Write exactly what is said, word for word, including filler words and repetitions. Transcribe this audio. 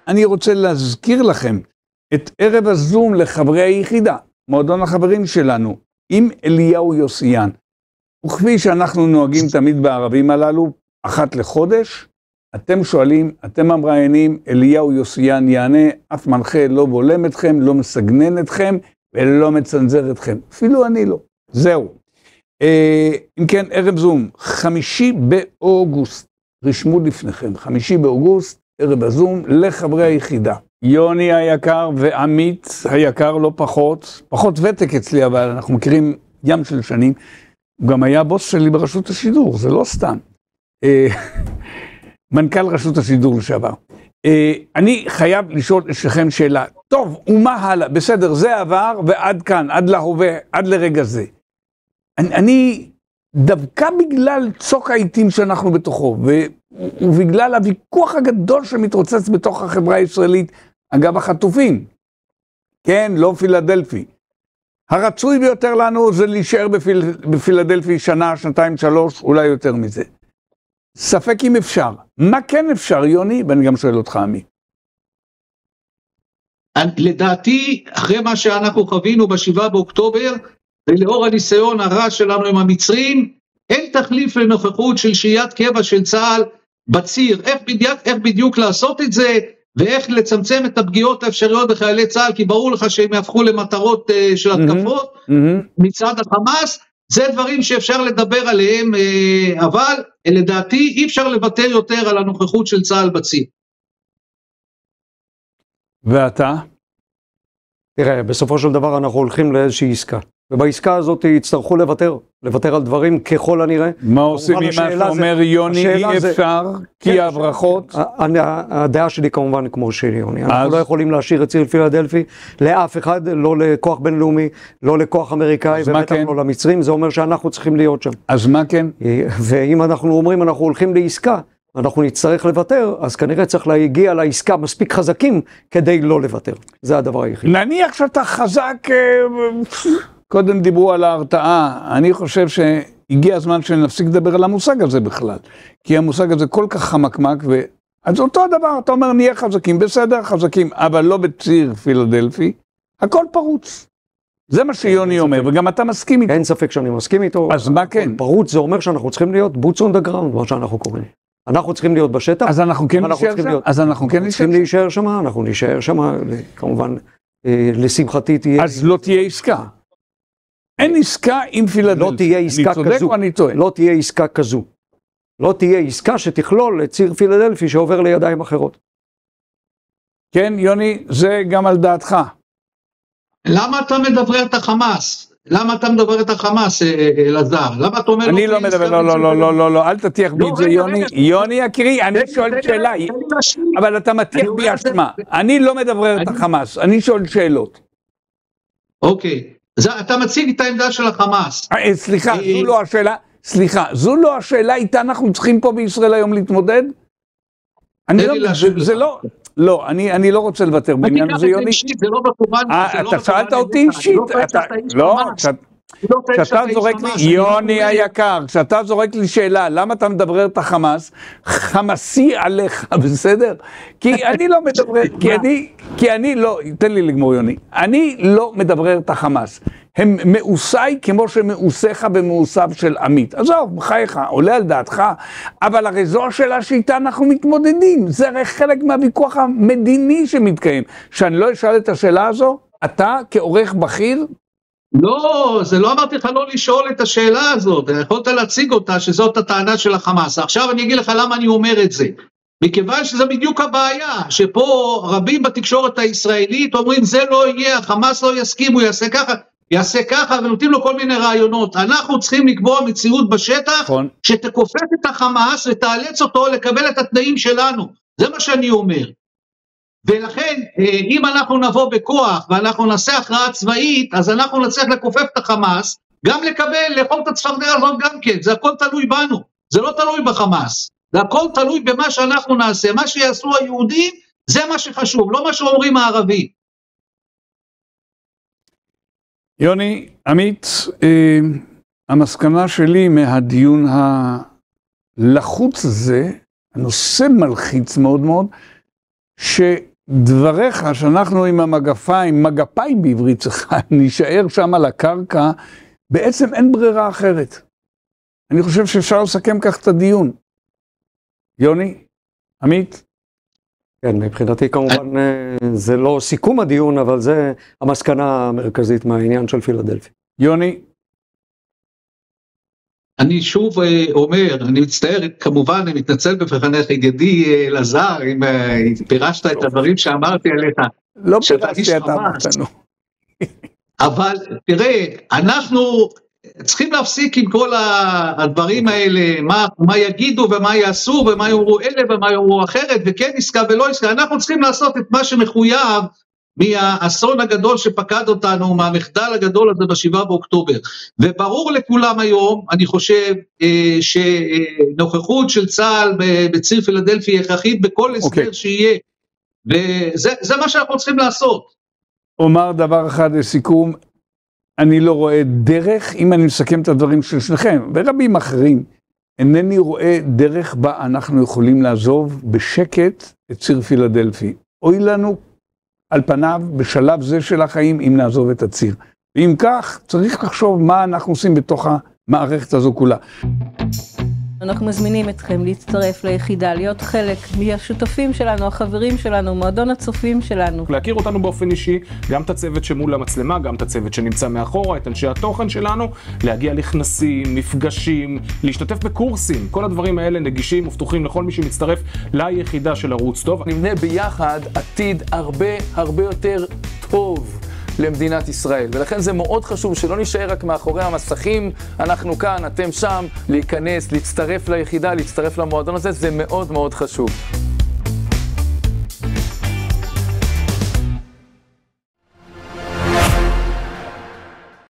אני רוצה להזכיר לכם את ערב הזום לחברי היחידה, מועדון החברים שלנו, עם אליהו יוסיאן. וכפי שאנחנו נוהגים תמיד בערבים הללו, אחת לחודש, אתם שואלים, אתם המראיינים, אליהו יוסיאן יענה, אף מנחה לא בולם אתכם, לא מסגנן אתכם, ולא מצנזר אתכם. אפילו אני לא. זהו. אה, אם כן, ערב זום, חמישי באוגוסט, רשמו לפניכם, חמישי באוגוסט, ערב הזום לחברי היחידה. יוני היקר ועמית היקר לא פחות, פחות ותק אצלי, אבל אנחנו מכירים ים של שנים, הוא גם היה בוס שלי ברשות השידור, זה לא סתם. מנכ"ל רשות השידור לשעבר. אני חייב לשאול אצלכם שאלה, טוב, ומה הלאה? בסדר, זה עבר ועד כאן, עד להווה, עד לרגע זה. אני, אני דווקא בגלל צוק העיתים שאנחנו בתוכו, ו, ובגלל הוויכוח הגדול שמתרוצץ בתוך החברה הישראלית, אגב החטופים, כן, לא פילדלפי. הרצוי ביותר לנו זה להישאר בפיל, בפילדלפי שנה, שנתיים, שלוש, אולי יותר מזה. ספק אם אפשר. מה כן אפשר, יוני? ואני גם שואל אותך, עמי. לדעתי, אחרי מה שאנחנו חווינו בשבעה באוקטובר, ולאור הניסיון הרע שלנו עם המצרים, אין תחליף לנוכחות של שהיית קבע של צה"ל בציר. איך בדיוק, איך בדיוק לעשות את זה, ואיך לצמצם את הפגיעות האפשריות בחיילי צה"ל, כי ברור לך שהם יהפכו למטרות uh, של התקפות mm-hmm. Mm-hmm. מצד החמאס, זה דברים שאפשר לדבר עליהם, uh, אבל לדעתי אי אפשר לוותר יותר על הנוכחות של צה"ל בציר. ואתה? תראה, בסופו של דבר אנחנו הולכים לאיזושהי עסקה, ובעסקה הזאת יצטרכו לוותר, לוותר על דברים ככל הנראה. מה עושים ממה שאומר יוני, אי אפשר, כי ההברחות? הדעה שלי כמובן כמו שלי, יוני. אנחנו לא יכולים להשאיר את ציר פילדלפי לאף אחד, לא לכוח בינלאומי, לא לכוח אמריקאי, ובטח לא למצרים, זה אומר שאנחנו צריכים להיות שם. אז מה כן? ואם אנחנו אומרים אנחנו הולכים לעסקה, אנחנו נצטרך לוותר, אז כנראה צריך להגיע לעסקה מספיק חזקים כדי לא לוותר. זה הדבר היחיד. נניח שאתה חזק, קודם דיברו על ההרתעה, אני חושב שהגיע הזמן שנפסיק לדבר על המושג הזה בכלל, כי המושג הזה כל כך חמקמק, ו... אז אותו הדבר, אתה אומר נהיה חזקים, בסדר, חזקים, אבל לא בציר פילדלפי, הכל פרוץ. זה מה שיוני אומר, וגם אתה מסכים איתו. אין ספק שאני מסכים איתו. אז מה כן? פרוץ זה אומר שאנחנו צריכים להיות boots on the ground, מה שאנחנו קוראים. אנחנו צריכים להיות בשטח. אז אנחנו כן נשאר שם? אז אנחנו כן צריכים להישאר שם, אנחנו נשאר שם, כמובן, לשמחתי תהיה... אז לא תהיה עסקה. אין עסקה עם פילדלפי. לא תהיה עסקה כזו. אני צודק או אני טועה? לא תהיה עסקה כזו. לא תהיה עסקה שתכלול את ציר פילדלפי שעובר לידיים אחרות. כן, יוני, זה גם על דעתך. למה אתה מדבר את החמאס? למה אתה מדבר את החמאס, אלעזר? למה אתה אומר... אני לא מדבר, לא, לא, לא, לא, לא, אל תטיח בי את זה, יוני. יוני יקרי, אני שואל שאלה, אבל אתה מטיח בי אשמה. אני לא מדבר את החמאס, אני שואל שאלות. אוקיי, אתה מציג את העמדה של החמאס. סליחה, זו לא השאלה, סליחה, זו לא השאלה איתה אנחנו צריכים פה בישראל היום להתמודד? אני לא, זה לא... לא, אני, אני לא רוצה לוותר בעניין הזה, יוני. זה לא בתובן. אתה שאלת אותי אישית. לא, כשאתה זורק לי, יוני היקר, כשאתה זורק לי שאלה, למה אתה מדברר את החמאס? חמאסי עליך, בסדר? כי אני לא מדברר, כי אני, כי אני לא, תן לי לגמור יוני, אני לא מדברר את החמאס. הם מאוסי כמו שמאוסיך במאוסיו של עמית. עזוב, בחייך, עולה על דעתך, אבל הרי זו השאלה שאיתה אנחנו מתמודדים. זה הרי חלק מהוויכוח המדיני שמתקיים. שאני לא אשאל את השאלה הזו, אתה כעורך בכיר? לא, זה לא אמרתי לך לא לשאול את השאלה הזאת, יכולת להציג אותה שזאת הטענה של החמאס. עכשיו אני אגיד לך למה אני אומר את זה. מכיוון שזה בדיוק הבעיה, שפה רבים בתקשורת הישראלית אומרים זה לא יהיה, החמאס לא יסכים, הוא יעשה ככה. יעשה ככה ונותנים לו כל מיני רעיונות. אנחנו צריכים לקבוע מציאות בשטח שתכופף את החמאס ותאלץ אותו לקבל את התנאים שלנו. זה מה שאני אומר. ולכן אם אנחנו נבוא בכוח ואנחנו נעשה הכרעה צבאית, אז אנחנו נצטרך לכופף את החמאס, גם לקבל, לאכול את הצפרדע הזאת גם כן. זה הכל תלוי בנו, זה לא תלוי בחמאס. זה הכל תלוי במה שאנחנו נעשה. מה שיעשו היהודים זה מה שחשוב, לא מה שאומרים הערבים. יוני, עמית, אה, המסקנה שלי מהדיון הלחוץ הזה, הנושא מלחיץ מאוד מאוד, דבריך שאנחנו עם המגפיים, מגפיים בעברית צריכה, נשאר שם על הקרקע, בעצם אין ברירה אחרת. אני חושב שאפשר לסכם כך את הדיון. יוני? עמית? כן, מבחינתי כמובן זה לא סיכום הדיון, אבל זה המסקנה המרכזית מהעניין של פילדלפי. יוני? אני שוב אומר, אני מצטער, כמובן, אני מתנצל בפניך, ידידי אלעזר, אם פירשת את הדברים שאמרתי עליך. לא פירשתי את אמרתנו. אבל תראה, אנחנו צריכים להפסיק עם כל הדברים האלה, מה, מה יגידו ומה יעשו ומה יאמרו אלה ומה יאמרו אחרת, וכן עסקה ולא עסקה. אנחנו צריכים לעשות את מה שמחויב מהאסון הגדול שפקד אותנו, מהמחדל הגדול הזה בשבעה באוקטובר. וברור לכולם היום, אני חושב, אה, שנוכחות של צה"ל בציר פילדלפי היא הכרחית בכל הסדר okay. שיהיה. וזה זה מה שאנחנו צריכים לעשות. אומר דבר אחד לסיכום, אני לא רואה דרך, אם אני מסכם את הדברים של שניכם, ורבים אחרים, אינני רואה דרך בה אנחנו יכולים לעזוב בשקט את ציר פילדלפי. אוי לנו על פניו בשלב זה של החיים אם נעזוב את הציר. ואם כך, צריך לחשוב מה אנחנו עושים בתוך המערכת הזו כולה. אנחנו מזמינים אתכם להצטרף ליחידה, להיות חלק מהשותפים שלנו, החברים שלנו, מועדון הצופים שלנו. להכיר אותנו באופן אישי, גם את הצוות שמול המצלמה, גם את הצוות שנמצא מאחורה, את אנשי התוכן שלנו, להגיע לכנסים, מפגשים, להשתתף בקורסים. כל הדברים האלה נגישים ופתוחים לכל מי שמצטרף ליחידה של ערוץ טוב. נבנה ביחד עתיד הרבה הרבה יותר טוב למדינת ישראל, ולכן זה מאוד חשוב שלא נשאר רק מאחורי המסכים, אנחנו כאן, אתם שם, להיכנס, להצטרף ליחידה, להצטרף למועדון הזה, זה מאוד מאוד חשוב.